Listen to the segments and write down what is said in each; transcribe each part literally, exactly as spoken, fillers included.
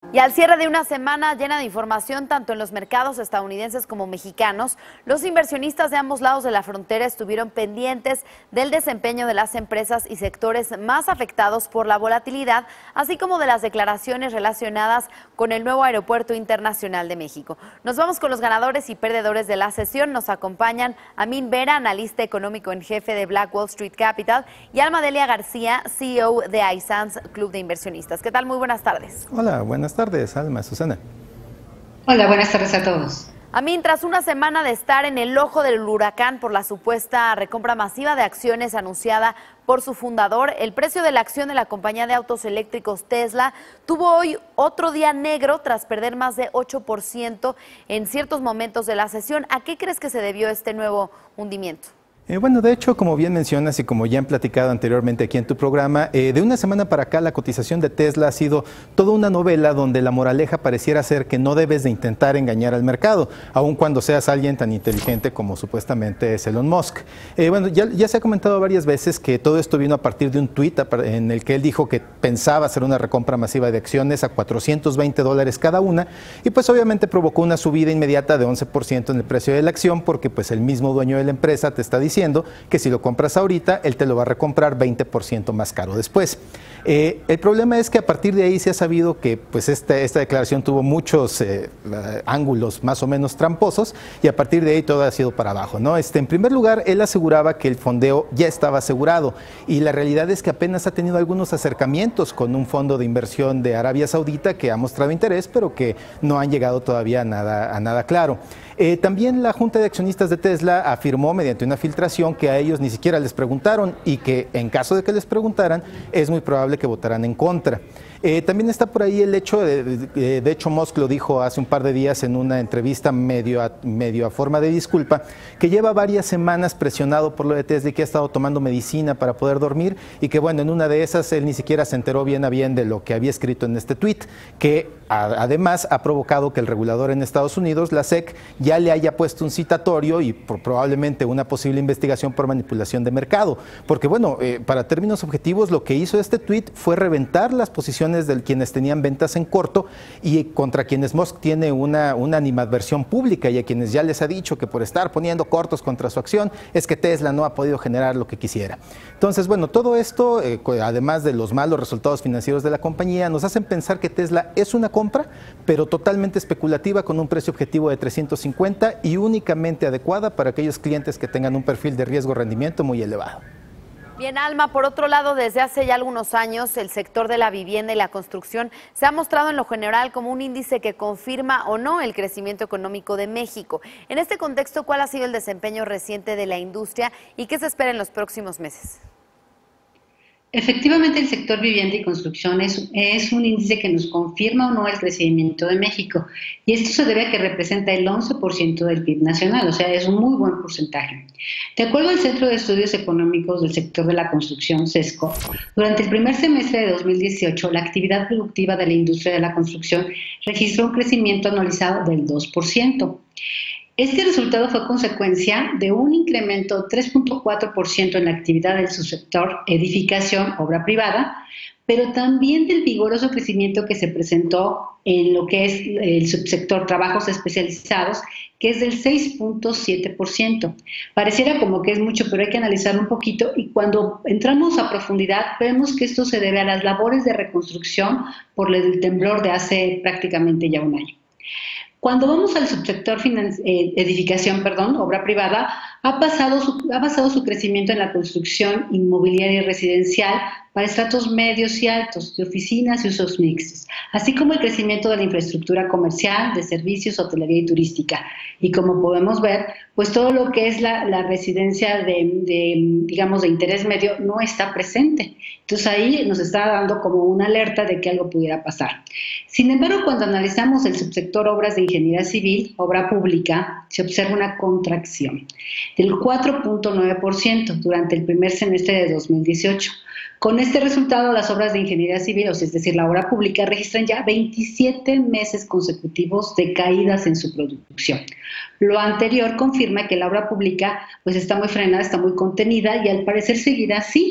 Y al cierre de una semana llena de información tanto en los mercados estadounidenses como mexicanos, los inversionistas de ambos lados de la frontera estuvieron pendientes del desempeño de las empresas y sectores más afectados por la volatilidad, así como de las declaraciones relacionadas con el nuevo Aeropuerto Internacional de México. Nos vamos con los ganadores y perdedores de la sesión. Nos acompañan Amin Vera, analista económico en jefe de Black Wall Street Capital, y Alma Delia García, C E O de iSands Club de Inversionistas. ¿Qué tal? Muy buenas tardes. Hola, buenas tardes, Alma, Susana. Hola, buenas tardes a todos. Amin, tras una semana de estar en el ojo del huracán por la supuesta recompra masiva de acciones anunciada por su fundador, el precio de la acción de la compañía de autos eléctricos Tesla tuvo hoy otro día negro tras perder más de ocho por ciento en ciertos momentos de la sesión. ¿A qué crees que se debió este nuevo hundimiento? Eh, bueno, de hecho, como bien mencionas y como ya han platicado anteriormente aquí en tu programa, eh, de una semana para acá la cotización de Tesla ha sido toda una novela donde la moraleja pareciera ser que no debes de intentar engañar al mercado, aun cuando seas alguien tan inteligente como supuestamente es Elon Musk. Eh, bueno, ya, ya se ha comentado varias veces que todo esto vino a partir de un tuit en el que él dijo que pensaba hacer una recompra masiva de acciones a cuatrocientos veinte dólares cada una, y pues obviamente provocó una subida inmediata de once por ciento en el precio de la acción, porque pues el mismo dueño de la empresa te está diciendo que si lo compras ahorita, él te lo va a recomprar veinte por ciento más caro después. Eh, el problema es que a partir de ahí se ha sabido que pues esta, esta declaración tuvo muchos eh, ángulos más o menos tramposos, y a partir de ahí todo ha sido para abajo, ¿no? Este, en primer lugar, él aseguraba que el fondeo ya estaba asegurado, y la realidad es que apenas ha tenido algunos acercamientos con un fondo de inversión de Arabia Saudita que ha mostrado interés, pero que no han llegado todavía a nada, a nada claro. Eh, también la Junta de Accionistas de Tesla afirmó mediante una filtración que a ellos ni siquiera les preguntaron, y que en caso de que les preguntaran es muy probable que votaran en contra. Eh, también está por ahí el hecho, de, de, de hecho Musk lo dijo hace un par de días en una entrevista medio a, medio a forma de disculpa, que lleva varias semanas presionado por lo de Tesla y que ha estado tomando medicina para poder dormir, y que bueno, en una de esas él ni siquiera se enteró bien a bien de lo que había escrito en este tuit, que a, además ha provocado que el regulador en Estados Unidos, la S E C, ya le haya puesto un citatorio y por, probablemente una posible investigación por manipulación de mercado, porque bueno, eh, para términos objetivos lo que hizo este tuit fue reventar las posiciones de quienes tenían ventas en corto y contra quienes Musk tiene una, una animadversión pública, y a quienes ya les ha dicho que por estar poniendo cortos contra su acción es que Tesla no ha podido generar lo que quisiera. Entonces, bueno, todo esto, eh, además de los malos resultados financieros de la compañía, nos hacen pensar que Tesla es una compra, pero totalmente especulativa, con un precio objetivo de trescientos cincuenta y únicamente adecuada para aquellos clientes que tengan un perfil de riesgo-rendimiento muy elevado. Bien, Alma, por otro lado, desde hace ya algunos años, el sector de la vivienda y la construcción se ha mostrado en lo general como un índice que confirma o no el crecimiento económico de México. En este contexto, ¿cuál ha sido el desempeño reciente de la industria y qué se espera en los próximos meses? Efectivamente, el sector vivienda y construcción es, es un índice que nos confirma o no el crecimiento de México, y esto se debe a que representa el once por ciento del P I B nacional, o sea, es un muy buen porcentaje. De acuerdo al Centro de Estudios Económicos del Sector de la Construcción, CESCO, durante el primer semestre de dos mil dieciocho, la actividad productiva de la industria de la construcción registró un crecimiento anualizado del dos por ciento. Este resultado fue consecuencia de un incremento de tres punto cuatro por ciento en la actividad del subsector edificación, obra privada, pero también del vigoroso crecimiento que se presentó en lo que es el subsector trabajos especializados, que es del seis punto siete por ciento. Pareciera como que es mucho, pero hay que analizarlo un poquito, y cuando entramos a profundidad vemos que esto se debe a las labores de reconstrucción por el temblor de hace prácticamente ya un año. Cuando vamos al subsector eh, edificación, perdón, obra privada, ha, pasado su, ha basado su crecimiento en la construcción inmobiliaria y residencial para estratos medios y altos, de oficinas y usos mixtos, así como el crecimiento de la infraestructura comercial, de servicios, hotelería y turística. Y como podemos ver, pues todo lo que es la, la residencia de, de, digamos, de interés medio no está presente. Entonces ahí nos está dando como una alerta de que algo pudiera pasar. Sin embargo, cuando analizamos el subsector obras de ingeniería civil, obra pública, se observa una contracción del cuatro punto nueve por ciento durante el primer semestre de dos mil dieciocho. Con este resultado, las obras de ingeniería civil, es decir, la obra pública, registran ya veintisiete meses consecutivos de caídas en su producción. Lo anterior confirma que la obra pública pues, está muy frenada, está muy contenida, y al parecer seguirá así.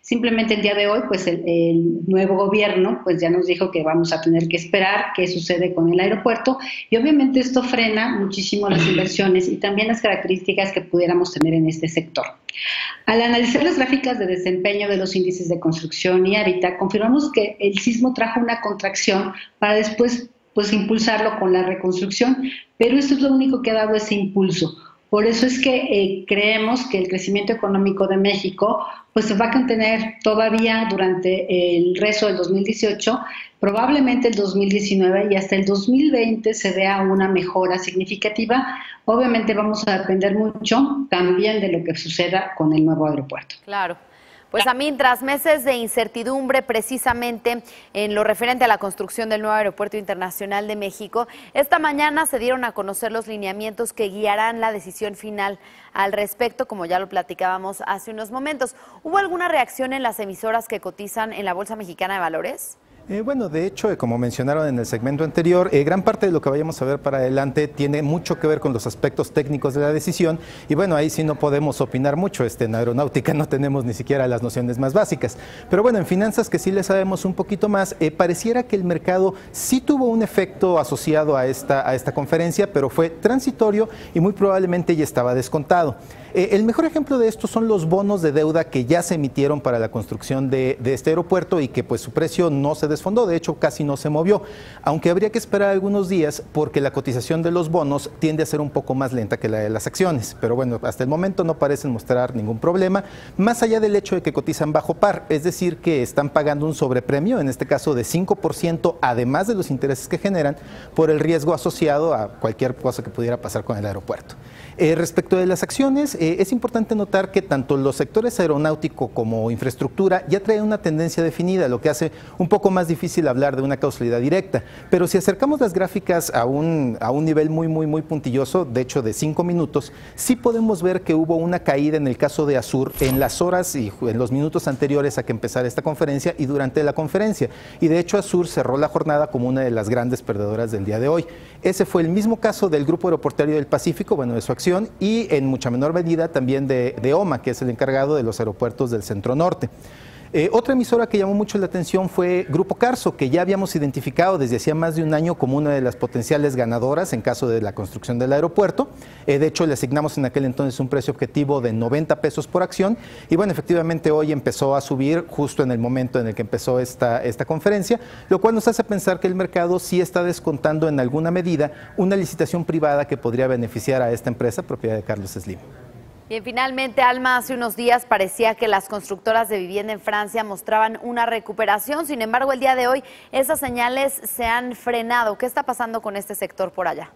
Simplemente el día de hoy, pues el, el nuevo gobierno pues ya nos dijo que vamos a tener que esperar qué sucede con el aeropuerto y obviamente esto frena muchísimo las inversiones y también las características que pudiéramos tener en este sector. Al analizar las gráficas de desempeño de los índices de construcción y hábitat, confirmamos que el sismo trajo una contracción para después pues impulsarlo con la reconstrucción, pero esto es lo único que ha dado ese impulso. Por eso es que eh, creemos que el crecimiento económico de México pues se va a contener todavía durante el resto del dos mil dieciocho, probablemente el dos mil diecinueve y hasta el dos mil veinte se vea una mejora significativa. Obviamente vamos a depender mucho también de lo que suceda con el nuevo aeropuerto. Claro. Pues a mí, tras meses de incertidumbre precisamente en lo referente a la construcción del nuevo Aeropuerto Internacional de México, esta mañana se dieron a conocer los lineamientos que guiarán la decisión final al respecto, como ya lo platicábamos hace unos momentos. ¿Hubo alguna reacción en las emisoras que cotizan en la Bolsa Mexicana de Valores? Eh, bueno, de hecho, eh, como mencionaron en el segmento anterior, eh, gran parte de lo que vayamos a ver para adelante tiene mucho que ver con los aspectos técnicos de la decisión y bueno, ahí sí no podemos opinar mucho, este, en aeronáutica no tenemos ni siquiera las nociones más básicas, pero bueno, en finanzas que sí le sabemos un poquito más, eh, pareciera que el mercado sí tuvo un efecto asociado a esta, a esta conferencia, pero fue transitorio y muy probablemente ya estaba descontado. Eh, el mejor ejemplo de esto son los bonos de deuda que ya se emitieron para la construcción de, de este aeropuerto y que pues su precio no se desfondó, de hecho casi no se movió, aunque habría que esperar algunos días porque la cotización de los bonos tiende a ser un poco más lenta que la de las acciones, pero bueno, hasta el momento no parecen mostrar ningún problema, más allá del hecho de que cotizan bajo par, es decir que están pagando un sobrepremio, en este caso de cinco por ciento, además de los intereses que generan por el riesgo asociado a cualquier cosa que pudiera pasar con el aeropuerto. Eh, respecto de las acciones, eh, es importante notar que tanto los sectores aeronáutico como infraestructura ya traen una tendencia definida, lo que hace un poco más difícil hablar de una causalidad directa. Pero si acercamos las gráficas a un, a un nivel muy, muy, muy puntilloso, de hecho de cinco minutos, sí podemos ver que hubo una caída en el caso de Azur en las horas y en los minutos anteriores a que empezara esta conferencia y durante la conferencia. Y de hecho Azur cerró la jornada como una de las grandes perdedoras del día de hoy. Ese fue el mismo caso del Grupo Aeroportuario del Pacífico, bueno, de su acción, y en mucha menor medida también de, de OMA, que es el encargado de los aeropuertos del Centro Norte. Eh, otra emisora que llamó mucho la atención fue Grupo Carso, que ya habíamos identificado desde hacía más de un año como una de las potenciales ganadoras en caso de la construcción del aeropuerto. Eh, de hecho, le asignamos en aquel entonces un precio objetivo de noventa pesos por acción y bueno, efectivamente hoy empezó a subir justo en el momento en el que empezó esta, esta conferencia, lo cual nos hace pensar que el mercado sí está descontando en alguna medida una licitación privada que podría beneficiar a esta empresa, propiedad de Carlos Slim. Bien, finalmente, Alma, hace unos días parecía que las constructoras de vivienda en Francia mostraban una recuperación, sin embargo, el día de hoy esas señales se han frenado. ¿Qué está pasando con este sector por allá?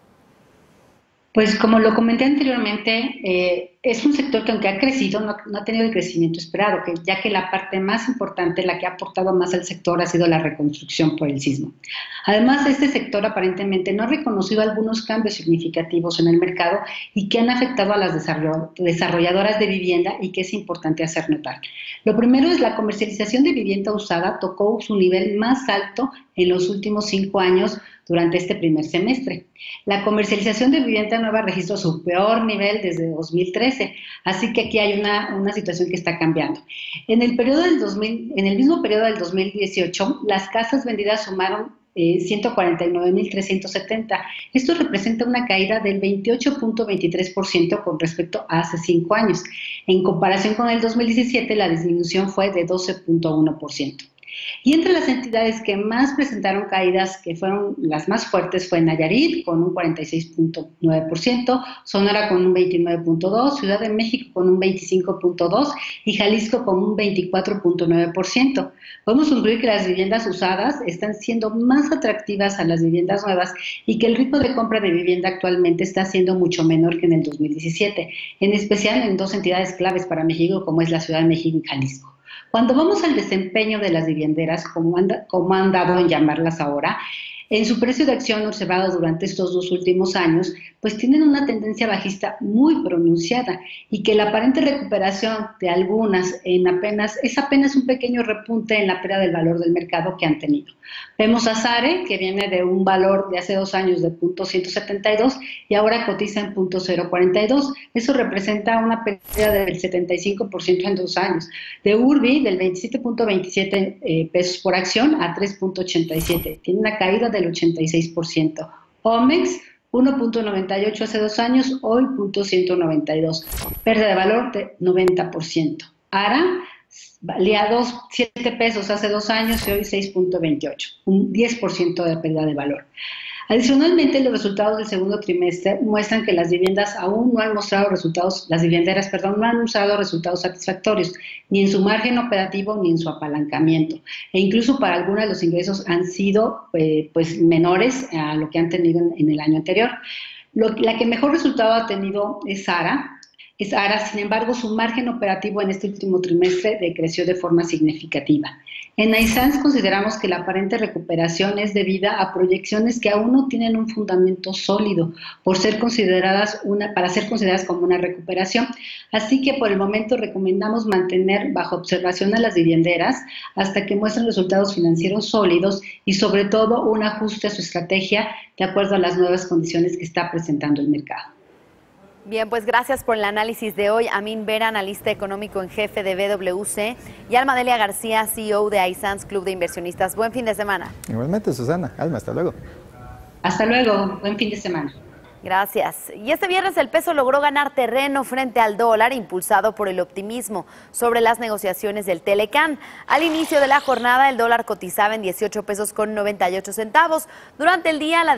Pues como lo comenté anteriormente, eh, es un sector que aunque ha crecido, no, no ha tenido el crecimiento esperado, que, ya que la parte más importante, la que ha aportado más al sector, ha sido la reconstrucción por el sismo. Además, este sector aparentemente no ha reconocido algunos cambios significativos en el mercado y que han afectado a las desarrolladoras de vivienda y que es importante hacer notar. Lo primero es la comercialización de vivienda usada tocó su nivel más alto en los últimos cinco años durante este primer semestre. La comercialización de vivienda nueva registró su peor nivel desde dos mil trece, así que aquí hay una, una situación que está cambiando. En el, periodo del dos mil, en el mismo periodo del dos mil dieciocho, las casas vendidas sumaron eh, ciento cuarenta y nueve mil trescientos setenta. Esto representa una caída del veintiocho punto veintitrés por ciento con respecto a hace cinco años. En comparación con el dos mil diecisiete, la disminución fue de doce punto uno por ciento. Y entre las entidades que más presentaron caídas, que fueron las más fuertes, fue Nayarit con un cuarenta y seis punto nueve por ciento, Sonora con un veintinueve punto dos por ciento, Ciudad de México con un veinticinco punto dos por ciento y Jalisco con un veinticuatro punto nueve por ciento. Podemos concluir que las viviendas usadas están siendo más atractivas a las viviendas nuevas y que el ritmo de compra de vivienda actualmente está siendo mucho menor que en el dos mil diecisiete, en especial en dos entidades claves para México como es la Ciudad de México y Jalisco. Cuando vamos al desempeño de las vivienderas, como han, como han dado en llamarlas ahora, en su precio de acción observado durante estos dos últimos años, pues tienen una tendencia bajista muy pronunciada y que la aparente recuperación de algunas en apenas, es apenas un pequeño repunte en la pérdida del valor del mercado que han tenido. Vemos a Sare, que viene de un valor de hace dos años de punto ciento setenta y dos y ahora cotiza en punto cero cuarenta y dos. Eso representa una pérdida del setenta y cinco por ciento en dos años. De Urbi, del veintisiete punto veintisiete eh, pesos por acción a tres punto ochenta y siete. Tiene una caída del ochenta y seis por ciento. Omex, uno punto noventa y ocho hace dos años, hoy punto ciento noventa y dos. Pérdida de valor de noventa por ciento. Ara, valía siete pesos hace dos años y hoy seis punto veintiocho, un diez por ciento de pérdida de valor. Adicionalmente, los resultados del segundo trimestre muestran que las viviendas aún no han mostrado resultados, las vivienderas, perdón, no han mostrado resultados satisfactorios, ni en su margen operativo ni en su apalancamiento. E incluso para algunas los ingresos han sido eh, pues, menores a lo que han tenido en, en el año anterior. Lo, la que mejor resultado ha tenido es Sara. Es Ara, sin embargo, su margen operativo en este último trimestre decreció de forma significativa. En Aisans consideramos que la aparente recuperación es debida a proyecciones que aún no tienen un fundamento sólido por ser consideradas una, para ser consideradas como una recuperación. Así que por el momento recomendamos mantener bajo observación a las vivienderas hasta que muestren resultados financieros sólidos y sobre todo un ajuste a su estrategia de acuerdo a las nuevas condiciones que está presentando el mercado. Bien, pues gracias por el análisis de hoy. Amin Vera, analista económico en jefe de B W C, y Alma Delia García, C E O de Aisans Club de Inversionistas. Buen fin de semana. Igualmente, Susana. Alma, hasta luego. Hasta luego. Buen fin de semana. Gracias. Y este viernes el peso logró ganar terreno frente al dólar, impulsado por el optimismo sobre las negociaciones del Telecán. Al inicio de la jornada, el dólar cotizaba en dieciocho pesos con noventa y ocho centavos. Durante el día, la